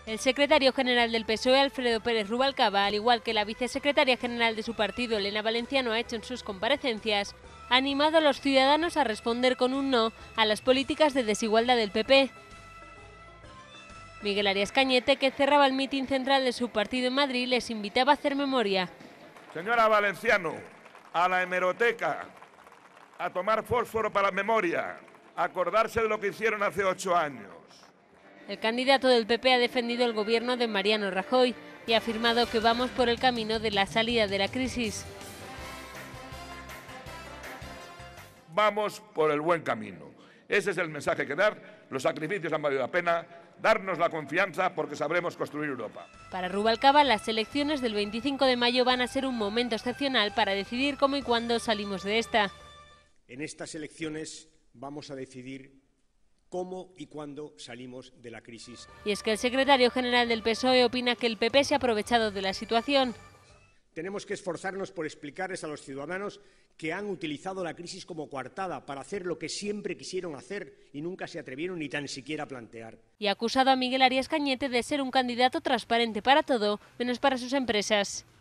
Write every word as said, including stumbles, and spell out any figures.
El secretario general del P S O E, Alfredo Pérez Rubalcaba, al igual que la vicesecretaria general de su partido, Elena Valenciano, ha hecho en sus comparecencias, ha animado a los ciudadanos a responder con un no a las políticas de desigualdad del P P. Miguel Arias Cañete, que cerraba el mitin central de su partido en Madrid, les invitaba a hacer memoria. Señora Valenciano, a la hemeroteca, a tomar fósforo para la memoria, a acordarse de lo que hicieron hace ocho años. El candidato del P P ha defendido el gobierno de Mariano Rajoy y ha afirmado que vamos por el camino de la salida de la crisis. Vamos por el buen camino. Ese es el mensaje que dar. Los sacrificios han valido la pena. Darnos la confianza porque sabremos construir Europa. Para Rubalcaba, las elecciones del veinticinco de mayo van a ser un momento excepcional para decidir cómo y cuándo salimos de esta. En estas elecciones vamos a decidir cómo y cuándo salimos de la crisis. Y es que el secretario general del P S O E opina que el P P se ha aprovechado de la situación. Tenemos que esforzarnos por explicarles a los ciudadanos que han utilizado la crisis como coartada para hacer lo que siempre quisieron hacer y nunca se atrevieron ni tan siquiera a plantear. Y ha acusado a Miguel Arias Cañete de ser un candidato transparente para todo, menos para sus empresas.